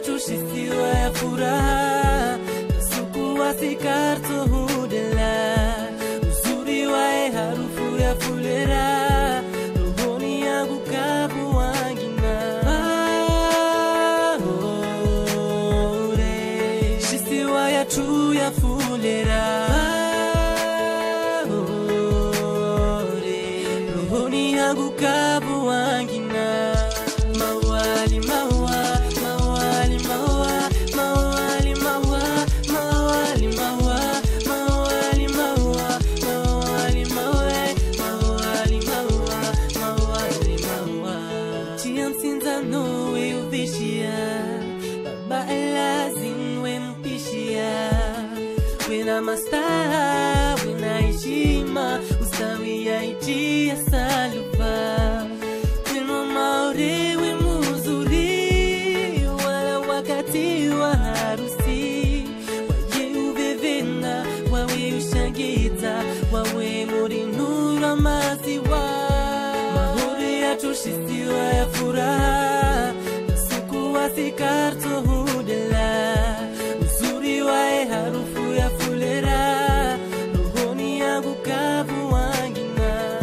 tushisiwa ya furaha Kasuku wasikarto hudela Uzuri wae harufu ya fulera Rohoni yangu kabu wangina Shisiwa ya tu ya fulera Rohoni yangu kabu wangina Mawali mawa, mawali mawa, mawali mawa, mawali mawa, mawali mawa, mawali mawe, mawali mawa, mawali mawa. Chia msinza nowe uvishia, baba elazin we mpishia. Wena mastaha, wena heshima, ustawi ya itia salupa. Wena maure we muzuri, wala wakati wa harusi. Waje uvevena, wawe ushangita, wawe muri nura maziwa. Mahore ya tushisiwa ya furaha, Kasuku wasikarto hudela. Uzuri wae harufu ya fulera, rohoni yangu kabu wangina.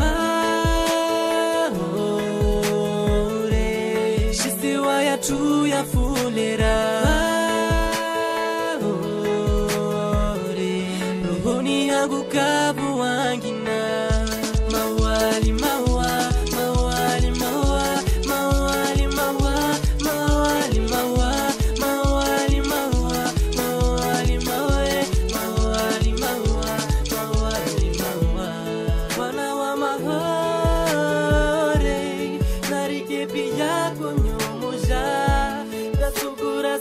Shisiwa ya tu ya fulera, rohoni yangu kabu wangina. Mawali mawa, mawali mawa, mawali mawa, mawali mawa, mawali mawa, mawali mawe, mawali mawa, mawali mawa. Wana wa mahore, narike pia konyomoja, Kasugura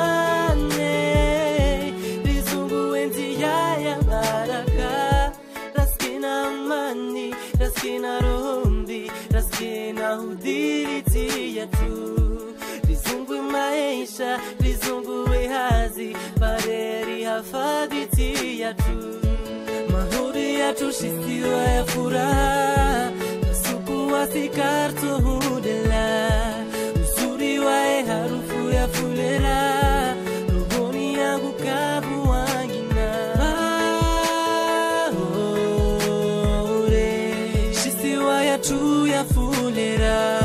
simane, rizungu enzi ya baraka. Raskina amani, raskina rohombi, raskina hudiriti ya tu. Rizungu maisha, rizungu wehazi, bareri hafaditi ya tu. Mahuri ya tushisiwa ya furaha, Kasuku wasikarto hudela. Uzuri wae harufu ya fulera, rohoni yangu kabu wangina. Shisiwa ya tu ya fulera.